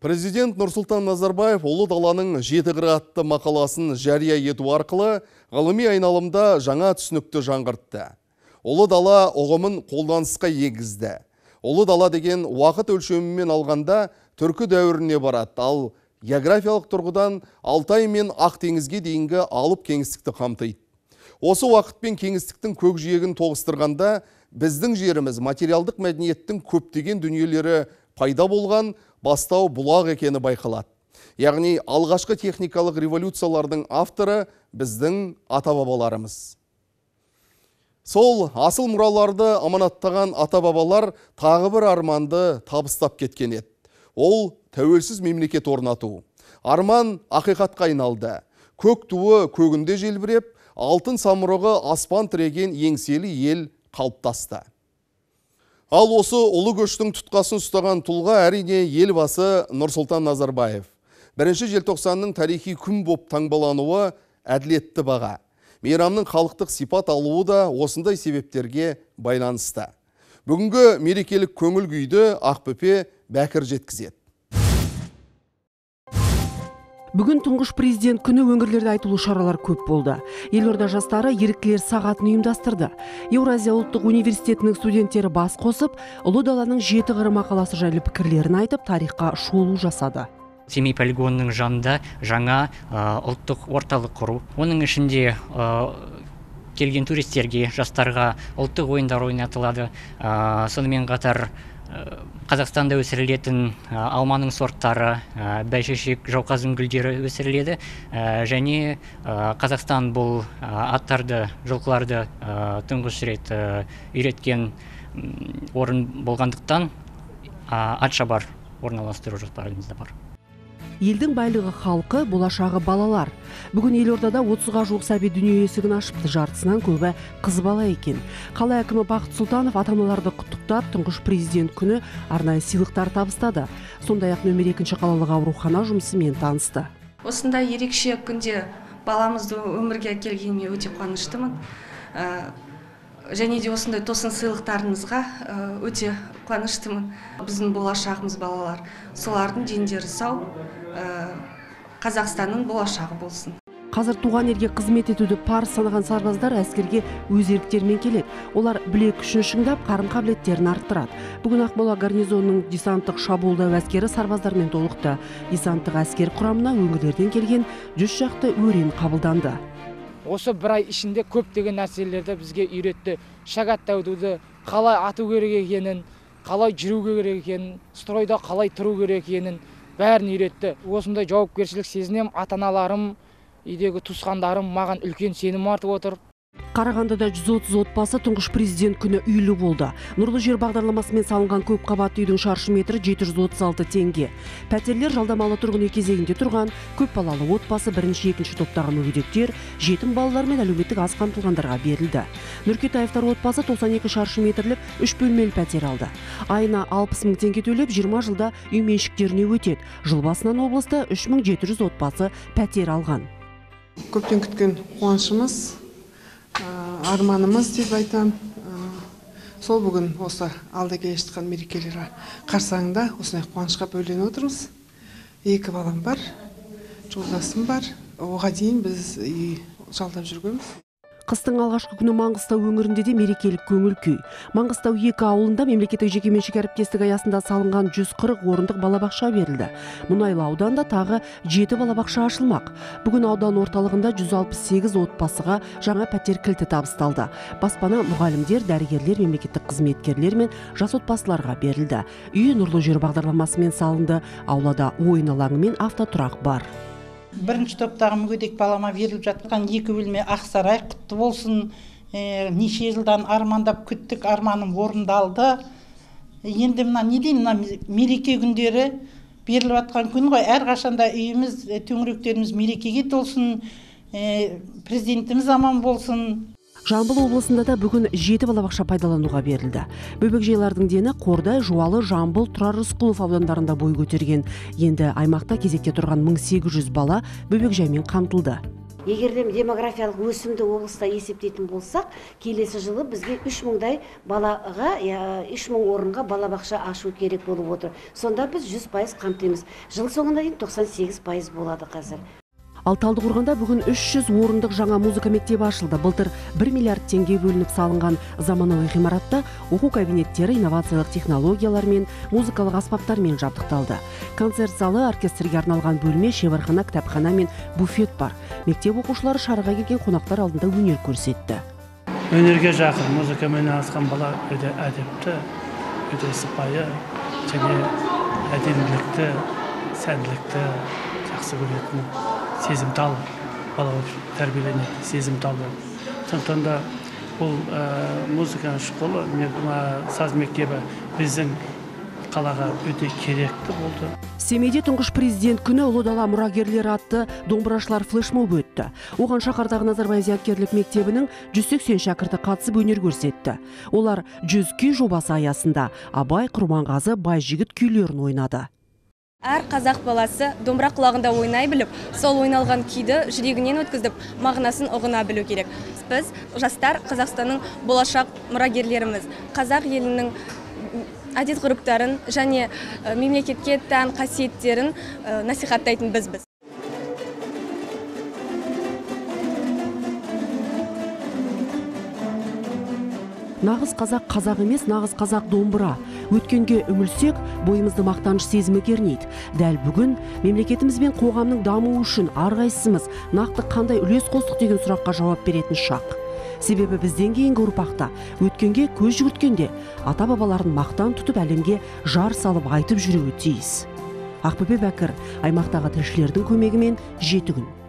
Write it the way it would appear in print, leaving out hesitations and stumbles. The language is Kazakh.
Президент Нұрсұлтан Назарбаев ұлы даланың 7 қыры атты мақаласын жария ету арқылы ғылыми айналымда жаңа түсінікті жаңғыртты. Ұлы дала ұғымын қолданысқа егізді. Ұлы дала деген уақыт өлшемімен алғанда түркі дәуіріне барады, ал географиялық тұрғыдан Алтай мен Ақтеңізге дейінгі алып кеңістікті қамтиды. Осы уақыт пен кеңістіктің көкжиегін тоғыстырғанда біздің жеріміз материалдық мәдениеттің көптеген дүниелері пайда болған бастау бұлақ екені байқалады. Яғни алғашқы техникалық революциялардың авторы біздің ата-бабаларымыз. Сол асыл мұраларды аманаттаған ата-бабалар тағы бір арманды табыстап кеткен еді. Ол тәуелсіз мемлекет орнату. Арман ақиқатқа айналды. Көк туы көгінде желбіреп, алтын самұрығы аспан тіреген еңселі ел қалыптасты. Ал осы ұлы көштің тұтқасын ұстаған тұлға әрине елбасы Нұрсұлтан Назарбаев. 1 желтоқсанның тарихи күн боп таңбалануы әділетті баға. Мейрамның халықтық сипат алуы да осындай себептерге байланысты. Бүгінгі мерекелік көңіл күйді Ақбөпе Бәкір жеткізеді. Бүгін тұңғыш президент күні өңірлерде айтулы шаралар көп болды. Елорда жастары еріктілер сағатын ұйымдастырды. Еуразия ұлттық университетінің студенттері бас қосып, ұлы даланың 7 қыры мақаласы жайлы пікірлерін айтып, тарихқа шолу жасады. Семей полигонының жанында жаңа ұлттық орталық құру. Оның ішінде келген туристерге, жастарға ұлттық ойындар ойнатылады. Сонымен қатар Қазақстанда өсірілетін алманың сорттары, бәйшешек, жауқазын гүлдері өсіріледі. Және Қазақстан бұл аттарды, жылқыларды тұңғыш рет үйреткен орын болғандықтан Атшабар орналастыру жоспарымызда бар. Елдің байлығы халқы, болашағы балалар. Бүгін елордада 30-ға жуық сәби дүние есігін ашыпты, жартысынан көбі қыз бала екен. Қала әкімі Бақыт Сұлтанов ата-аналарды құттықтап, тұңғыш президент күні арнайы сыйлықтар табыстады. Сондай-ақ нөмір 2 қалалық аурухана жұмысымен танысты. Осындай ерекше күнде баламызды өмірге келгеніне өте қуаныштымын. Және де осындай тосын сыйлықтарыңызға өте қуаныштымын. Біздің болашағымыз балалар. Солардың дендері сау, Қазақстанның болашағы болсын. Қазір туған елге қызмет етуді парыз санаған сарбаздар әскерге өз еріктерімен келеді. Олар білек күшін шыңдап, қарым қабілеттерін арттырады. Бүгін Ақмола гарнизонының десанттық шабуылдау әскері сарбаздармен толықты. Десанттық әскер құрамына өңірлерден келген 100 шақты өрен қабылданды. Осы бір ай ішінде көптеген нәрселерді бізге үйретті. Шагат тәудуді қалай ату керек екенін, қалай жүру керек екенін, стройда қалай тұру керек екенін бәрін үйретті. Осындай жауапкершілік сезінем, ата-аналарым, үйдегі туысқандарым маған үлкен сенім артып отыр. Қарағандыда 130 отбасы тұңғыш президент күні үйлі болды. Нұрлы жер бағдарламасымен салынған көп қабатты үйдің шаршы метрі 736 теңге. Пәтерлер жалдамалы тұрғын үй кезегінде тұрған көп балалы отбасы, бірінші, екінші топтағы мүгедектер, жетім балалар мен әлеуметтік аз қамтылғандарға берілді. Нұркетаевтар отбасы 92 шаршы метрлік 3 бөлмелі пәтер алды. Айына 60 мың теңге төлеп 20 жылда үй меншіктеріне өтеді. Жыл басынан облыста 3700 отбасы пәтер алған. Көптен күткен қуанышымыз, арманымыз деп айтам. Сол бүгін осы алда келе жатқан мерекелер қарсаңында осындай қуанышқа бөленіп отырмыз. 2 балам бар, жолдасым бар. Оған дейін біз үй жалдап жүргенбіз. Қыстың алғашқы күні Маңғыстау өңірінде де мерекелік көңіл күй. Маңғыстау 2 ауылында мемлекеттік жекеменшік әріптестік аясында салынған 140 орындық балабақша берілді. Мұнайлы ауданында тағы 7 балабақша ашылмақ. Бүгін аудан орталығында 168 отбасыға жаңа пәтер кілті табысталды. Баспана мұғалімдер, дәрігерлер, мемлекеттік қызметкерлер мен жас отбасыларға берілді. Үй нұрлы жер бағдарламасымен салынды. Аулада ойын алаңы мен автотұрақ бар. Бірінші топтағы мүгедек балама беріліп жатқан 2 бөлме Ақсарай құтты болсын. Неше жылдан армандап күттік, арманым орындалды. Енді мына не дейін, мереке күндері беріліп жатқан күн ғой. Әрқашанда үйіміз, төңіректеріміз мерекеге толсын, президентіміз аман болсын. Жамбыл облысында да бүгін 7 балабақша пайдалануға берілді. Бөбекжайлардың дені Қордай, Жуалы, Жамбыл, Тұрар Рысқұлов аудандарында бой көтерген. Енді аймақта кезекте тұрған 1800 бала бөбекжаймен қамтылды. Егерде демографиялық өсімді облыста есептейтін болсақ, келесі жылы бізге 3000-дай балаға, 3000 орынға балабақша ашу керек болып отыр. Сонда біз 100% қамтимыз. Жыл соңына дейін 98% болады қазір. Ал Талдықорғанда бүгін 300 орындық жаңа музыка мектебі ашылды. Былтыр 1 миллиард теңге бөлініп салынған заманауи ғимаратта оқу кабинеттері инновациялық технологиялар мен музыкалық аспаптармен жабдықталды. Концерт залы, оркестрге арналған бөлме, шеберхана, кітапхана мен буфет бар. Мектеп оқушылары шараға келген қонақтар алдында өнер көрсетті. Өнерге жақын музыкамен айналысқан бала өте әдепті, өте сыпайы, және әдемілікті, сәнділікті жақсы көретін, сезімтал бала тәрбиеленеді, сезімтал болып. Сондықтан да бұл музыка школы, саз мектебі біздің қалаға өте керекті болды. Семейде тұңғыш президент күні ұлы дала мұрагерлері атты домбырашылар флешмоб өтті. Оған шаһардағы Назарбаев зияткерлік мектебінің 180 шәкірті қатысып өнер көрсетті. Олар 100 күй жобасы аясында Абай, Құрманғазы, Байжігіт күйлерін ойнады. Әр қазақ баласы домбыра құлағында ойнай біліп, сол ойналған күйді жүрегінен өткізіп, мағынасын ұғына білу керек. Біз жастар Қазақстанның болашақ мұрагерлеріміз. Қазақ елінің әдет-ғұрыптарын және мемлекетке тән қасиеттерін насихаттайтын бізбіз. Нағыз қазақ қазақ емес, нағыз қазақ домбыра. Өткенге үңілсек, бойымызды мақтаныш сезімі кернейді. Дәл бүгін мемлекетіміз бен қоғамның дамуы үшін әрқайсымыз нақты қандай үлес қостық деген сұраққа жауап беретін шақ. Себебі бізден кейінгі ұрпақта өткенге көз жүгірткенде ата-бабаларын мақтан тұтып әлемге жар салып айтып жүруі тиіс. Ақбөпе Бәкір, аймақтағы тілшілердің көмегімен 7 күн.